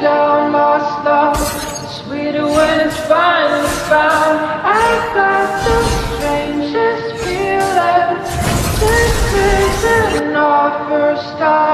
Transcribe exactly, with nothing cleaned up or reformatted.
down, lost love. It's sweeter when it's finally found. I got the strangest feeling. This isn't our first time.